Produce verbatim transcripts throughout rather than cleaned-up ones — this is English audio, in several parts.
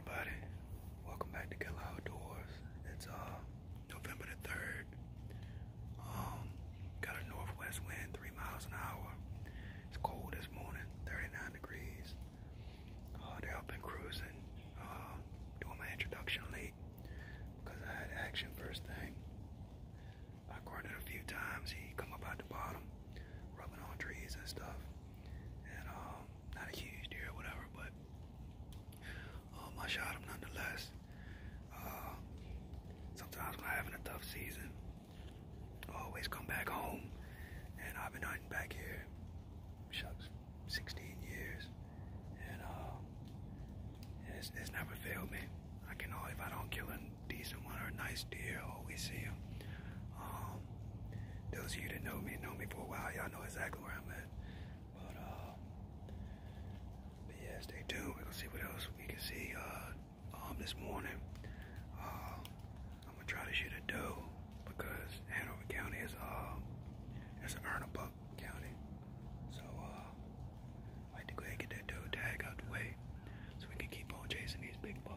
everybody. Welcome back to Killer Outdoors. It's uh November the third. Um, got a northwest wind, three miles an hour. It's cold this morning, thirty-nine degrees. Uh, they up and cruising. Uh, doing my introduction late because I had action first thing. I grunted a few times. He come up out the bottom, rubbing on trees and stuff. And um, not a huge deer or whatever, but um, I shot him nonetheless. Uh, sometimes when I'm having a tough season, I always come back home, and I've been hunting back here, shucks, sixteen years, and uh, it's, it's never failed me. I can always, if I don't kill a decent one or a nice deer, I always see him. Um, those of you that know me, know me for a while, y'all know exactly where I'm at. But, uh, but yeah, stay tuned. We're gonna see what else we can see uh, um, this morning. Uh, I'm gonna try to shoot a doe because Hanover County is uh, it's an Ernebuck county. So uh, I like to go ahead and get that doe tag out the way so we can keep on chasing these big bucks.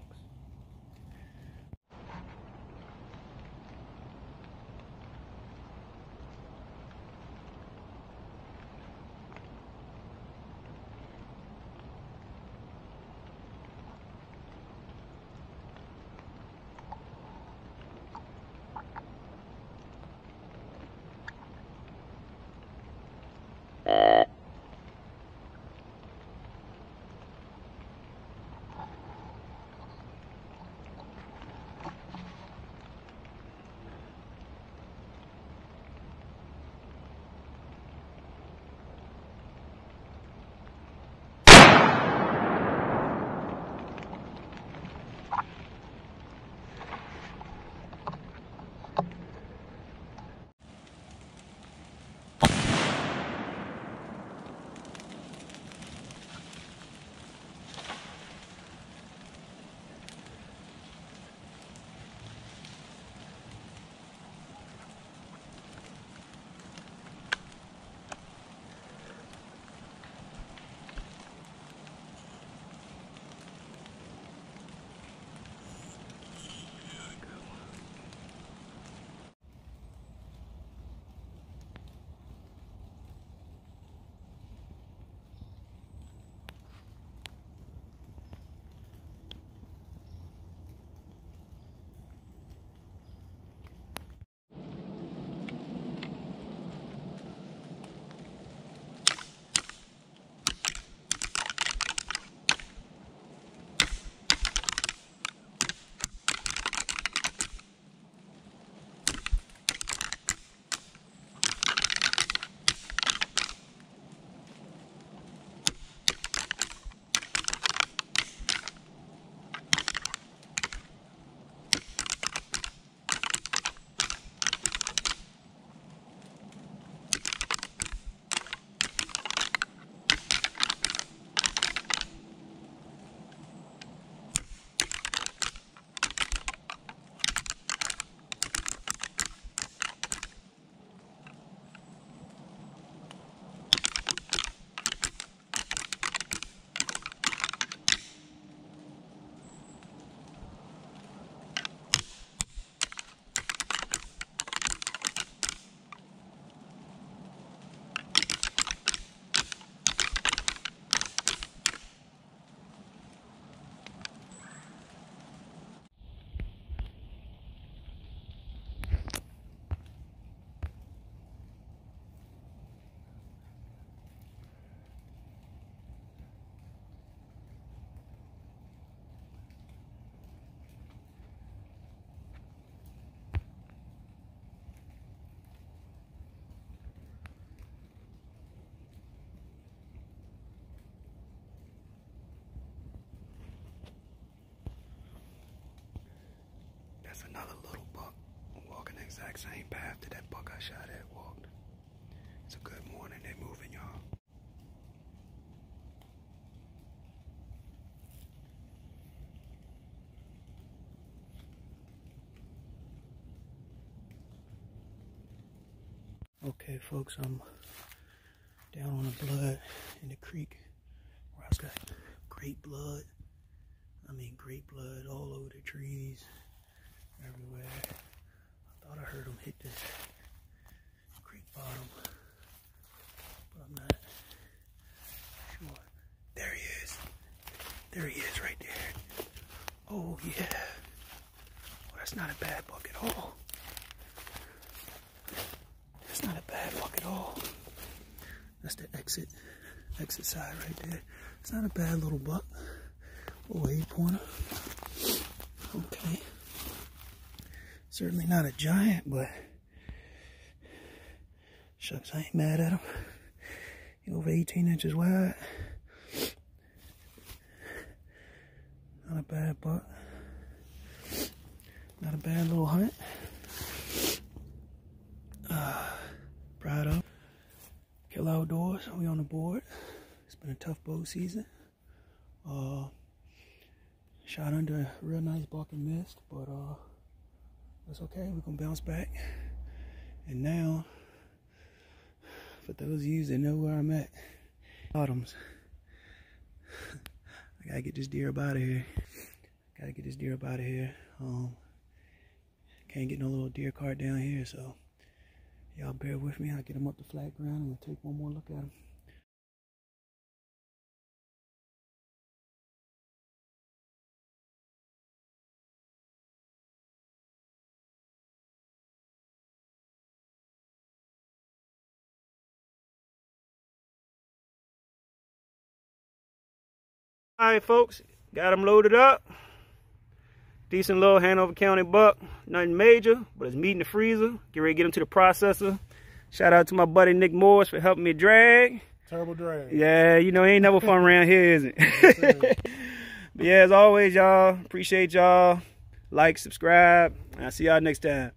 That's another little buck walking the exact same path that that buck I shot at walked. It's a good morning. They're moving, y'all. Okay, folks, I'm down on the blood in the creek where I got great blood. I mean, great blood all over the trees, everywhere. I thought I heard them hit the creek bottom, but I'm not sure. There he is. There he is right there. Oh, yeah. Well, that's not a bad buck at all. That's not a bad buck at all. That's the exit, exit side right there. It's not a bad little buck. Little eight pointer. Okay. Certainly not a giant, but shucks, I ain't mad at him. He over eighteen inches wide. Not a bad buck. Not a bad little hunt. Uh, proud of. Kill Outdoors, we on the board. It's been a tough bow season. Uh, shot under a real nice buck and missed, but uh, that's okay. We're gonna bounce back. And now, for those of you that know where I'm at, Autumns. I gotta get this deer up out of here. Gotta get this deer up out of here. Um, can't get no little deer cart down here, so y'all bear with me. I'll get him up the flat ground and we'll take one more look at him. All right, folks, got him loaded up. Decent little Hanover County buck. Nothing major, but it's meat in the freezer. Get ready to get him to the processor. Shout out to my buddy Nick Morris for helping me drag. Turbo drag. Yeah, you know, ain't never fun around here, is it? But yeah, as always, y'all, appreciate y'all. Like, subscribe, and I'll see y'all next time.